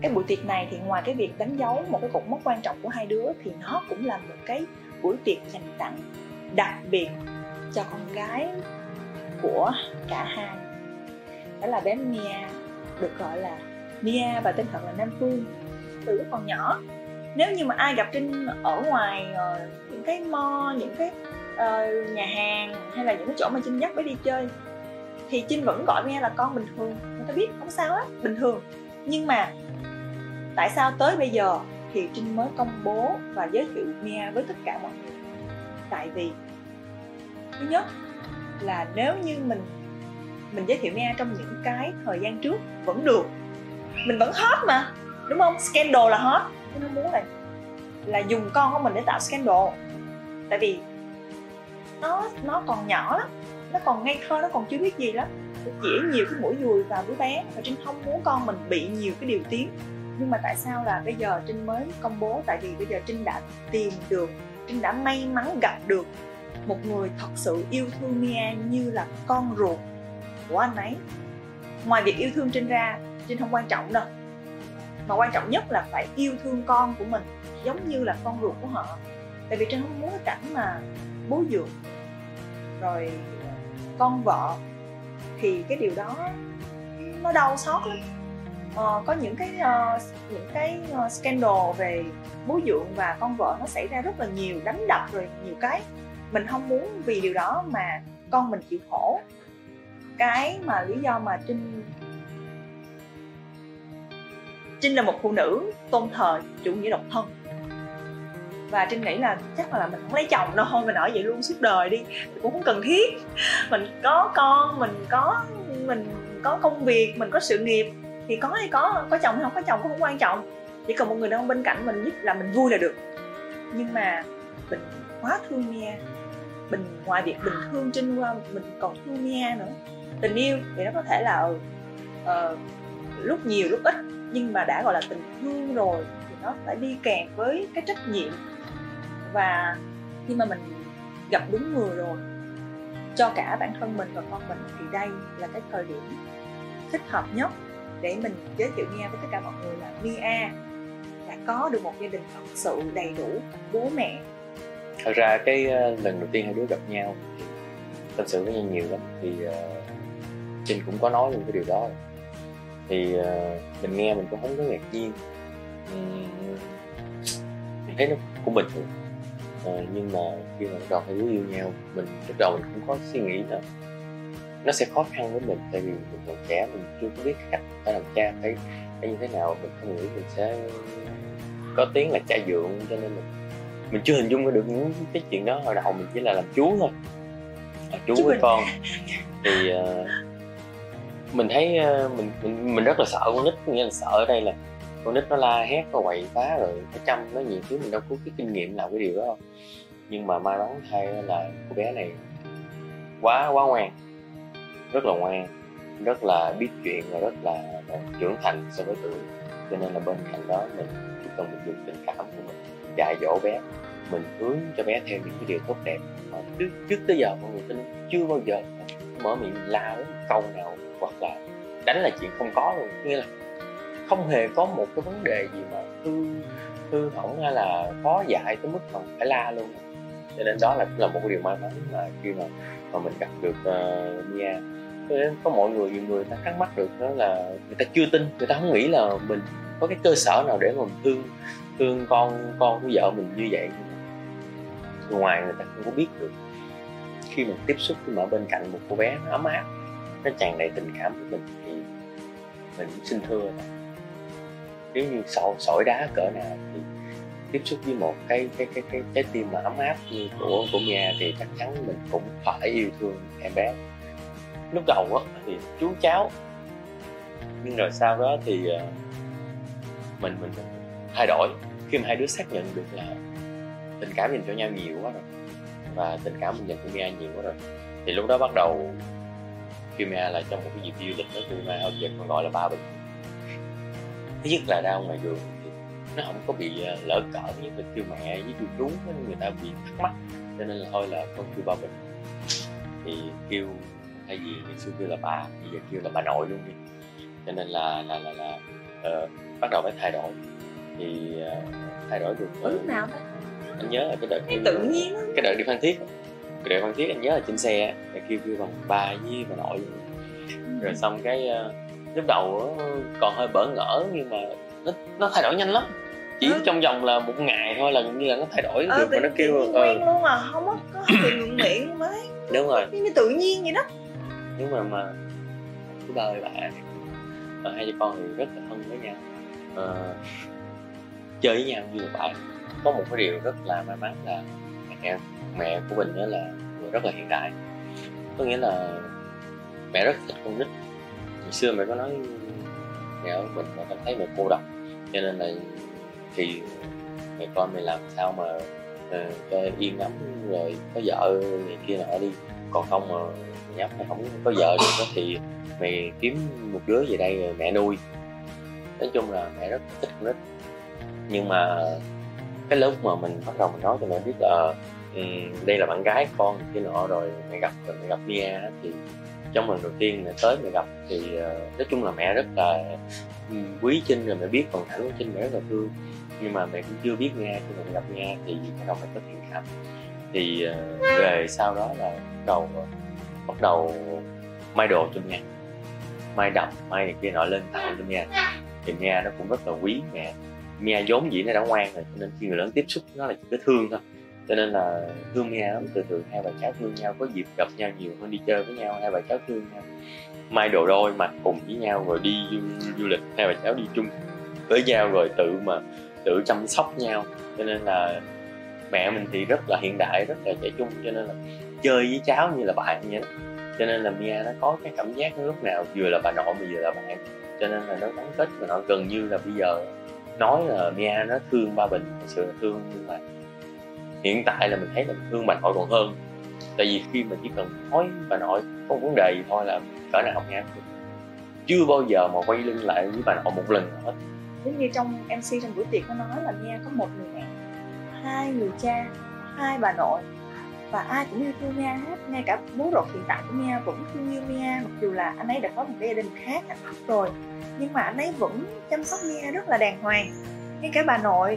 cái buổi tiệc này thì ngoài cái việc đánh dấu một cái cột mốc quan trọng của hai đứa thì nó cũng là một cái buổi tiệc dành tặng đặc biệt cho con gái của cả hai. Đó là bé Mia, được gọi là Mia và tên thật là Nam Phương. Từ lúc còn nhỏ, nếu như mà ai gặp Trinh ở ngoài những cái mall, những cái nhà hàng hay là những cái chỗ mà Trinh dắt bé đi chơi thì Trinh vẫn gọi Mia là con bình thường. Người ta biết không sao á, bình thường. Nhưng mà tại sao tới bây giờ thì Trinh mới công bố và giới thiệu Mia với tất cả mọi người? Tại vì thứ nhất là nếu như mình giới thiệu Mia trong những cái thời gian trước vẫn được, mình vẫn hot mà, đúng không? Scandal là hot. Nó muốn là dùng con của mình để tạo scandal. Tại vì nó còn nhỏ lắm, nó còn ngây thơ, nó còn chưa biết gì lắm, chỉ nhiều cái mũi dùi vào đứa bé. Và Trinh không muốn con mình bị nhiều cái điều tiếng. Nhưng mà tại sao là bây giờ Trinh mới công bố? Tại vì bây giờ Trinh đã tìm được, Trinh đã may mắn gặp được một người thật sự yêu thương Mia như là con ruột của anh ấy. Ngoài việc yêu thương Trinh ra, Trinh không quan trọng đâu, mà quan trọng nhất là phải yêu thương con của mình giống như là con ruột của họ. Tại vì Trinh không muốn cái cảnh mà bố dượng rồi con vợ, thì cái điều đó nó đau xót lắm. Có những cái scandal về bố dượng và con vợ nó xảy ra rất là nhiều, đánh đập rồi nhiều cái. Mình không muốn vì điều đó mà con mình chịu khổ. Cái mà lý do mà Trinh là một phụ nữ tôn thờ chủ nghĩa độc thân, và Trinh nghĩ là chắc là mình không lấy chồng đâu, thôi mình ở vậy luôn suốt đời đi, cũng không cần thiết. Mình có con, mình có công việc, mình có sự nghiệp thì có hay có chồng hay không có chồng cũng không quan trọng, chỉ cần một người đàn ông bên cạnh mình giúp là mình vui là được. Nhưng mà mình quá thương Mia, mình ngoài việc mình thương Trinh qua, mình còn thương Mia nữa. Tình yêu thì nó có thể là lúc nhiều lúc ít, nhưng mà đã gọi là tình thương rồi thì nó phải đi kèm với cái trách nhiệm. Và khi mà mình gặp đúng người rồi cho cả bản thân mình và con mình thì đây là cái thời điểm thích hợp nhất để mình giới thiệu Mia với tất cả mọi người là Mia đã có được một gia đình thật sự đầy đủ bố mẹ. Thật ra cái lần đầu tiên hai đứa gặp nhau thì tâm sự với nhau nhiều lắm, thì Trinh cũng có nói luôn cái điều đó. Thì mình nghe mình cũng không có ngạc nhiên, mình thấy nó cũng bình thường. Nhưng mà khi mà bắt đầu hai đứa yêu nhau, mình lúc đầu mình cũng có suy nghĩ là nó sẽ khó khăn với mình, tại vì mình còn trẻ, mình chưa có biết cách phải làm cha phải như thế nào. Mình không nghĩ mình sẽ có tiếng là cha dượng, cho nên mình chưa hình dung được những cái chuyện đó. Hồi đầu mình chỉ là làm chú thôi, chú với con. Thì mình thấy mình rất là sợ con nít. Nghĩa là sợ ở đây là con nít nó la hét, nó quậy phá rồi nó chăm nó nhiều thứ, mình đâu có cái kinh nghiệm làm cái điều đó đâu. Nhưng mà may mắn thay là cô bé này quá ngoan, rất là ngoan, rất là biết chuyện và rất là trưởng thành so với tuổi. Cho nên là bên cạnh đó mình chỉ cần mình dùng tình cảm của mình dạy dỗ bé, mình hướng cho bé theo những cái điều tốt đẹp mà trước tới giờ mọi người tin chưa bao giờ mở miệng la với câu nào hoặc là đánh là chuyện không có luôn. Nghĩa là không hề có một cái vấn đề gì mà hư hỏng hay là khó dạy tới mức mà phải la luôn. Cho nên đó là một cái điều may mắn mà khi mà mình gặp được Mia. Có mọi người ta thắc mắc được đó là người ta chưa tin, người ta không nghĩ là mình có cái cơ sở nào để mà mình thương con của vợ mình như vậy. Ngoài người ta không có biết được, khi mình tiếp xúc mà ở bên cạnh một cô bé nó ấm áp, nó tràn đầy tình cảm của mình thì mình cũng xin thưa là nếu như sỏi đá cỡ nào thì tiếp xúc với một cái trái tim mà ấm áp như của Mia thì chắc chắn mình cũng phải yêu thương em bé. Lúc đầu á thì chú cháu, nhưng rồi sau đó thì mình thay đổi khi mà hai đứa xác nhận được là tình cảm dành cho nhau nhiều quá rồi, và tình cảm mình dành cho Mia nhiều quá rồi, thì lúc đó bắt đầu khi Mia là trong một cái dịp du lịch đó, thì Mia giờ còn gọi là ba bình. Thứ nhất là ra ngoài đường thì nó không có bị lỡ cỡ như là kêu mẹ với kêu chú, người ta bị thắc mắc, cho nên là thôi là con kêu ba bình. Thì kêu thay vì ngày xưa kêu là bà, bây giờ kêu là bà nội luôn đi. Cho nên là bắt đầu mới thay đổi. Thì thay đổi được lúc nào đó anh nhớ là cái đợt tự nhiên đó. cái đợt đi Phan Thiết, cái đợt Phan Thiết anh nhớ là trên xe để kêu bằng ba với bà nội rồi xong cái lúc đầu còn hơi bỡ ngỡ nhưng mà nó thay đổi nhanh lắm, chỉ trong vòng là một ngày thôi là gần như là nó thay đổi được mà nó kêu quen luôn à, không có bị ngượng miệng luôn ấy. Đúng rồi, như tự nhiên vậy đó. Nhưng mà cứ ba ơi bà hai cha con thì rất là thân với nhau, chơi với nhau như là bạn. Có một cái điều rất là may mắn là mẹ của mình đó là người rất là hiện đại, có nghĩa là mẹ rất thích con nít. Ngày xưa mẹ có nói mẹ ở mình mẹ cảm thấy mẹ cô độc, cho nên là thì mẹ con mày làm sao mà cho yên ấm rồi có vợ này kia nọ đi, còn không mà nhóc mày không có vợ được đó thì mày kiếm một đứa về đây rồi mẹ nuôi. Nói chung là mẹ rất thích con nít. Nhưng mà cái lúc mà mình bắt đầu mình nói cho mẹ biết là đây là bạn gái con kia nọ rồi mẹ gặp Mia thì trong lần đầu tiên mẹ tới mẹ gặp thì nói chung là mẹ rất là quý Trinh, rồi mẹ biết hoàn cảnh của Trinh, mẹ rất là thương. Nhưng mà mẹ cũng chưa biết Nga, khi mà mẹ gặp Nga thì bắt đầu mẹ có thiện cảm. Thì về sau đó là bắt đầu may đồ cho Nga, may đậm may này kia nọ lên tặng cho Nga. Thì Nga nó cũng rất là quý mẹ. Mia vốn dĩ nó đã ngoan rồi, cho nên khi người lớn tiếp xúc nó là chỉ có thương thôi, cho nên là thương Mia lắm. Từ hai bà cháu thương nhau, có dịp gặp nhau nhiều hơn, đi chơi với nhau hai bà cháu thương nhau, may đồ đôi mặc cùng với nhau, rồi đi du lịch hai bà cháu đi chung với nhau, rồi tự chăm sóc nhau. Cho nên là mẹ mình thì rất là hiện đại, rất là trẻ trung, cho nên là chơi với cháu như là bạn vậy đó. Cho nên là Mia nó có cái cảm giác lúc nào vừa là bà nội mà vừa là bạn, cho nên là nó gắn kết và nó gần như là bây giờ nói là Mia nó thương ba Bình, thật sự là thương. Nhưng mà hiện tại là mình thấy là mình thương bà nội còn hơn, tại vì khi mình chỉ cần nói bà nội có vấn đề gì thôi là cỡ nào Mia chưa bao giờ mà quay lưng lại với bà nội một lần nào hết. Giống như trong MC trong buổi tiệc nó nói là Mia có một người mẹ, hai người cha, hai bà nội, và ai cũng yêu thương Mia hết. Ngay cả bố ruột hiện tại của Mia vẫn thương yêu Mia, mặc dù là anh ấy đã có một gia đình khác hạnh phúc rồi, nhưng mà anh ấy vẫn chăm sóc Mia rất là đàng hoàng. Ngay cả bà nội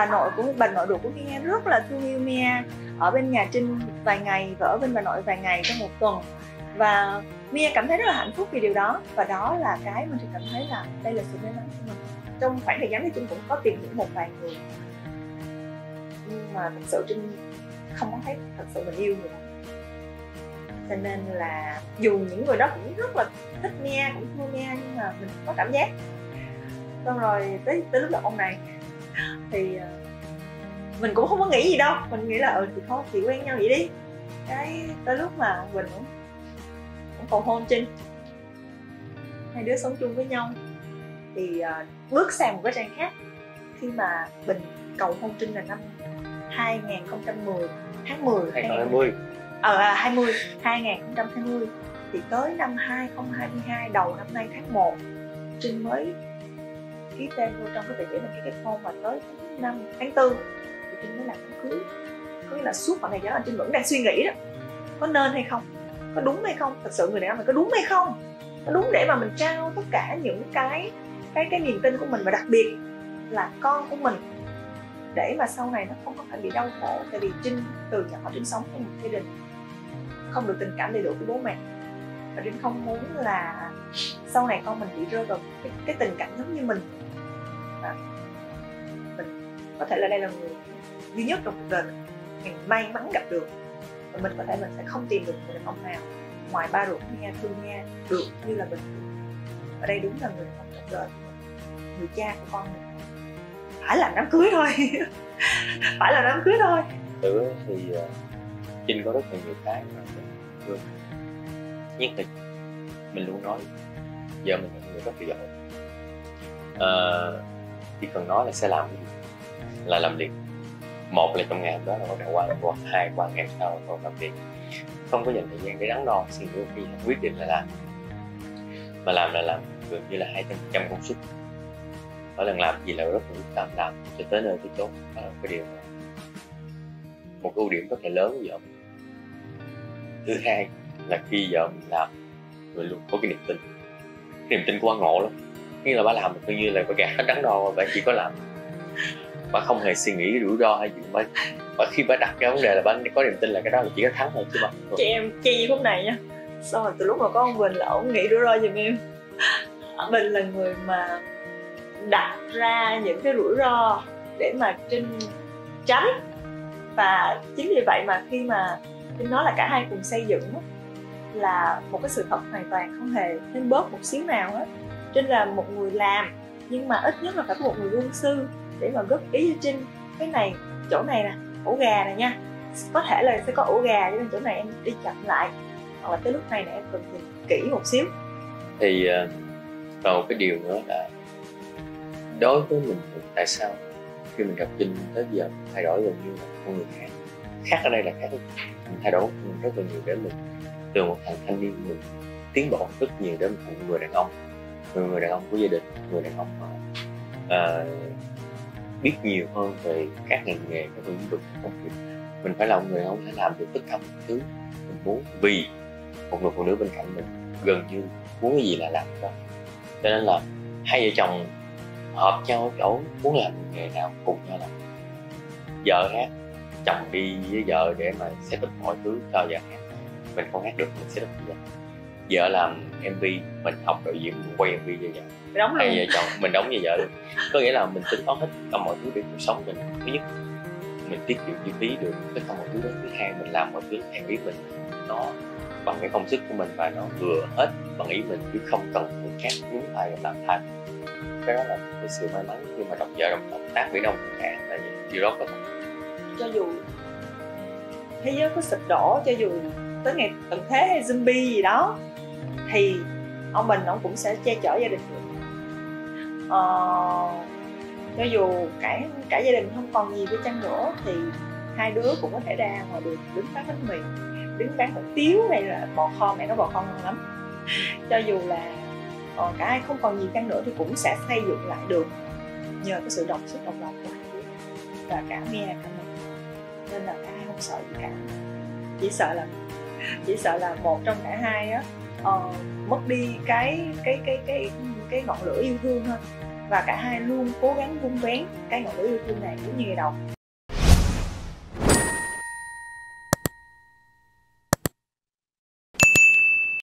ruột của Mia rất là thương yêu Mia, ở bên nhà Trinh vài ngày và ở bên bà nội vài ngày trong một tuần, và Mia cảm thấy rất là hạnh phúc vì điều đó. Và đó là cái mình cảm thấy là đây là sự may mắn của mình. Trong khoảng thời gian thì Trinh cũng có tìm hiểu một vài người, nhưng mà thật sự Trinh không có thấy thật sự mình yêu người đó. Cho nên là dù những người đó cũng rất là thích Mia, cũng thương Mia, nhưng mà mình không có cảm giác. Xong rồi tới lúc gặp ông này thì mình cũng không có nghĩ gì đâu, mình nghĩ là thì thôi thì quen nhau vậy đi. Cái tới lúc mà ông Bình cũng cầu hôn Trinh, hai đứa sống chung với nhau, thì bước sang một cái trang khác. Khi mà Bình cầu hôn Trinh là năm 2010 tháng 10 2020 thì tới năm 2022 đầu năm nay tháng 1 Trinh mới ký tên vô trong cái tờ giấy đăng ký kết hôn, và tới tháng 4 thì Trinh mới làm đám cưới. Có nghĩa là suốt khoảng thời gian Trinh vẫn đang suy nghĩ đó, có nên hay không, có đúng hay không, thật sự người đàn ông này có đúng hay không, có đúng để mà mình trao tất cả những cái niềm tin của mình, và đặc biệt là con của mình, để mà sau này nó không có phải bị đau khổ. Tại vì Trinh từ nhỏ Trinh sống trong một gia đình không được tình cảm đầy đủ của bố mẹ, và Trinh không muốn là sau này con mình bị rơi vào cái tình cảnh giống như mình. Và mình có thể là đây là người duy nhất trong cuộc đời mình may mắn gặp được, và mình có thể mình sẽ không tìm được người đàn ông nào ngoài ba ruột Mia thương Mia được như là mình. Ở đây đúng là người đàn ông trong đời của mình, người cha của con mình. Phải làm đám cưới thôi phải làm đám cưới thôi. Thì Trinh có rất là nhiều cái mà mình thương, nhất là mình luôn nói giờ mình là người rất là giỏi, chỉ cần nói là sẽ làm cái gì là làm liền. Một là trong ngày hôm đó là bắt đầu qua, hai qua ngày sau còn làm liền, không có dành thời gian để đắn đo suy nghĩ, khi quyết định là làm, mà làm là làm gần như là 200% công suất. Mỗi lần làm gì là rất là quyết tâm làm cho tới nơi tới chốn. Đó là cái điều một ưu điểm rất là lớn của vợ mình. Thứ hai là khi vợ mình làm, mình luôn có cái niềm tin của anh ngộ lắm. như là bà làm coi như là bà gạt hết đắn đo, bà chỉ có làm, bà không hề suy nghĩ rủi ro hay gì. Bà khi bà đặt cái vấn đề là bà có niềm tin là cái đó là chỉ có thắng thôi chứ bà. Chị em chi phút này nha, xong rồi từ lúc mà có ông Bình là ổng nghĩ rủi ro giùm em. Bình là người mà đặt ra những cái rủi ro để mà Trinh tránh, và chính vì vậy mà khi mà Trinh nói là cả hai cùng xây dựng là một cái sự thật hoàn toàn không hề thêm bớt một xíu nào hết. Trinh là một người làm, nhưng mà ít nhất là phải có một người quân sư để mà góp ý cho Trinh, cái này chỗ này nè, ổ gà này nha, có thể là sẽ có ổ gà, cho nên chỗ này em đi chậm lại, hoặc là tới lúc này nè em cần nhìn kỹ một xíu. Thì còn một cái điều nữa là đối với mình, tại sao khi mình gặp Trinh tới giờ thay đổi gần như là con người khác. Khác ở đây là khác, mình thay đổi mình rất là nhiều, để mình từ một thằng thanh niên mình tiến bộ rất nhiều để mình thành một người đàn ông, người đàn ông của gia đình, người đàn ông mà biết nhiều hơn về các ngành nghề, các lĩnh vực công việc. Mình phải là một người đàn ông phải làm được tất cả mọi thứ mình muốn, vì một người phụ nữ bên cạnh mình gần như muốn cái gì là làm đó. Cho nên là hai vợ chồng hợp nhau ở chỗ muốn làm nghề nào cùng nhau làm. Vợ hát, chồng đi với vợ để mà set up mọi thứ cho vợ hát. Mình không hát được, mình set up cho vợ. Vợ làm MV, mình học đạo diễn, mình quay MV cho vợ. Hai vợ chồng mình đóng cho vợ luôn. Có nghĩa là mình tính toán hết cả mọi thứ để cuộc sống mình. Thứ nhất, mình tiết kiệm chi phí được tất cả mọi thứ đó. Thứ hai, mình làm mọi thứ theo ý mình, nó bằng cái công sức của mình và nó vừa hết bằng ý mình, chứ không cần người khác nhúng tay làm thay. Cái đó là cái sự may mắn khi mà đồng vợ đồng hợp tác với đồng cả, là điều đó có thật. Cho dù thế giới có sụp đổ, cho dù tới ngày tận thế hay zombie gì đó, thì ông Bình ông cũng sẽ che chở gia đình được. Cho dù cả gia đình không còn gì với chăng nữa, thì hai đứa cũng có thể ra ngoài đường đứng bán bánh mì, đứng bán hủ tiếu hay là bò kho, mẹ nó bò kho ngon lắm. Cho dù là cả hai không còn gì chăng nữa thì cũng sẽ xây dựng lại được nhờ cái sự đồng sức đồng lòng của hai đứa và cả Mia cả mình. Nên là cả hai không sợ gì cả, chỉ sợ là một trong cả hai á mất đi cái ngọn lửa yêu thương thôi, và cả hai luôn cố gắng vun vén cái ngọn lửa yêu thương này giống như ngày đầu.